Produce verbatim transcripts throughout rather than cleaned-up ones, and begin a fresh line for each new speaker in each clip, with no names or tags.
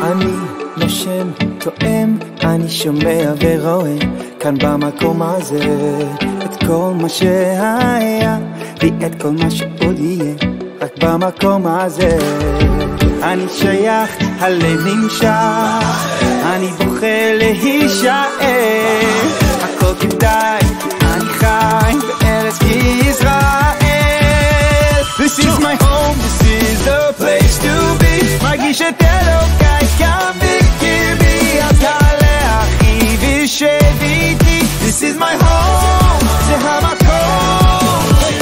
אני נושם, טועם, אני שומע ורואה כאן במקום הזה את כל מה שהיה ואת כל מה שעוד יהיה רק במקום הזה. אני שייך, הלב נמשך, אני בוחר להישאר, הכל כדאי, אני חי בארץ ישראל. This is my home, this is the place to be. מרגיש את אלוקיי כאן בקרבי, אתה לאחי ושב איתי. This is my home, זה המקום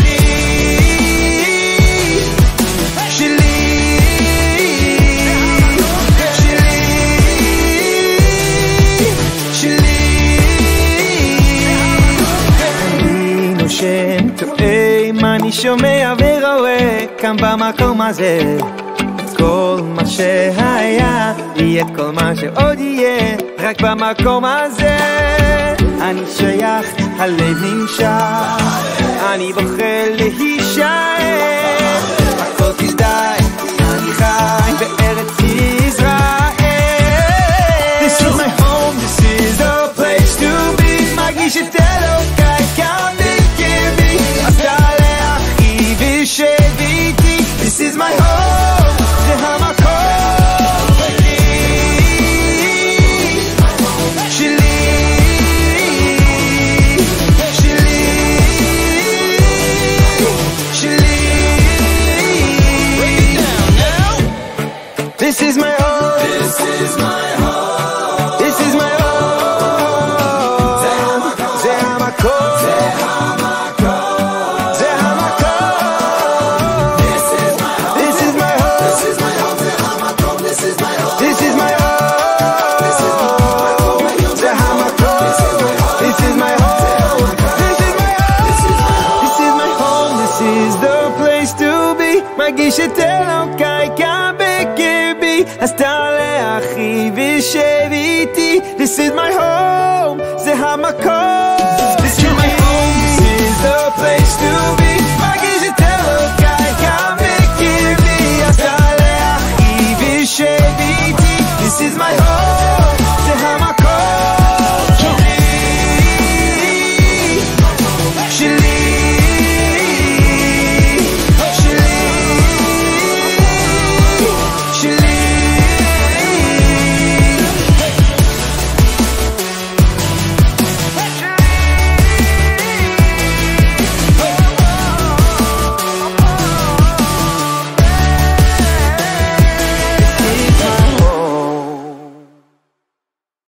שלי, שלי, שלי, שלי. אני נושם, טועם, אני שומע ורואה כאן במקום הזה את כל מה שהיה ואת כל מה שעוד יהיה רק במקום הזה. אני שייך, הלב נמשך, אני בוחר להישאר, הכל כדאי, אני חי בארץ ישראל. This is my home, this is the place to be. מרגיש את אלוקיי כאן בקרבי, אתה לאחי ושב איתי. This is my home, זה המקום שלי, שלי, שלי. This is my home, this is my home, this is my home. זה המקום, זה המקום, זה המקום, זה המקום. This is my home, this is my home, this is my home, זה המקום. This is my home, this is my home, this is my home, זה המקום. This is my home, this is my home, this is my home, this is my home, this is the place to be. מרגיש את אלוקיי כאן בקרבי, אז תעלה אחי ושב איתי. This is my home, זה המקום